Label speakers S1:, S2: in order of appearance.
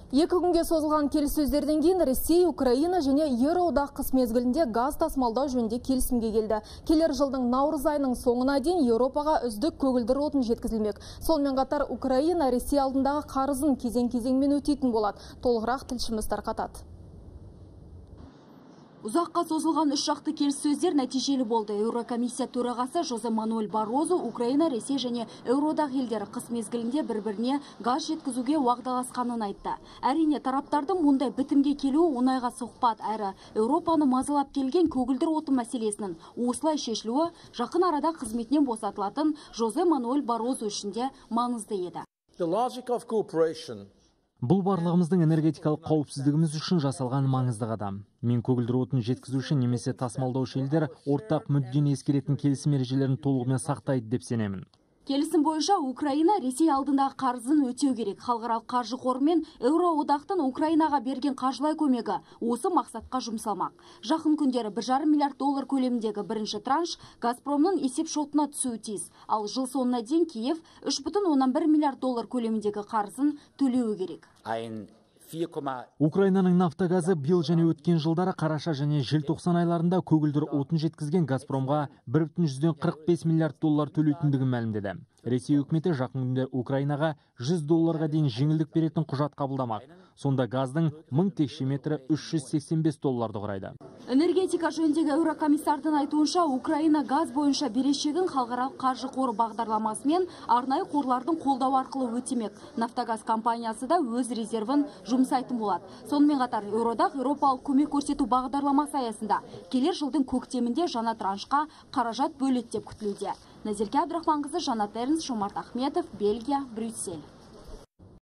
S1: Екі күнге созылған келіссөздерден кейін Ресей, Украина және Еуроодақ қыс мезгілінде газ тасымалдау жөнінде келісімге келді. Келер жылдың наурыз айының соңына дейін Еуропаға үздік көгілдір отын жеткізілмек. Сонымен қатар Украина Ресей алдындағы қарызын кезең-кезеңмен өтейтін болады. Толығырақ тілшіміз тарқатады.
S2: Ұзаққа созылған үш жақты келіссөздер нәтижелі болды. Еурокомиссия төрағасы Жозе Мануэль Баррозу Украина, Ресей және Еуроодақ елдері қыс мезгілінде бір-біріне газ жеткізуге уағдаласқанын айтты. Әрине, тараптардың мұндай бітімге келуі оңайға соқпады, әрі Еуропаны мазалап келген көгілдір отын мәселесінің осылай шешілуі жақын арада қызметінен босатылатын Жозе Мануэль Баррозу үшін де маңызды еді.
S3: Бұл барлығымыздың энергетикалық қауіпсіздігіміз үшін жасалған маңызды қадам. Мен көгілдір отын жеткізуші немесе тасымалдаушы елдер ортақ мүддені ескеретін келісім ережелерін толығымен сақтайды деп сенемін.
S2: Келісім бойынша Украина Ресей алдындағы қарызын өтеу керек. Халықаралық қаржы қоры мен Еуроодақтың Украинаға берген қаржылай көмегі осы мақсатқа жұмсалмақ. Жақын күндері 1,5 миллиард доллар көлеміндегі бірінші транш Газпромның есеп шотына түсуі тиіс. Ал жыл соңына дейін Киев 3,1 миллиард доллар көлеміндегі қарызын төлеуі керек.
S3: Украинаның нафтагазы биыл және өткен жылдары қараша және желтоқсан айларында көгілдір отын жеткізген Газпромға 1,45 миллиард доллар төлейтіндігін мәлімдеді. Ресей үкіметі жақын күнде Украинаға $100 дейін жеңілдік беретін құжат қабылдамақ. Сонда газдың 1000 текше метрі $385 құрайды.
S2: Энергетика жөніндегі Еурокомиссардың айтуынша, Украина газ бойынша берешегін халықаралық қаржы қоры бағдарламасы мен арнайы қорлардың қолдау арқылы өтемек. Нафтагаз компаниясы да өз резервін жұмсайтын болады. Сонымен қатар Еуроодақ Еуропалық көмек көрсету бағдарламасы аясында келер жылдың көктемінде жаңа траншқа қаражат бөледі деп күтілуде. Назерке Абдрахманқызы, Жанат Эрнст, Жомарт Ахметов, Бельгия, Брюссель.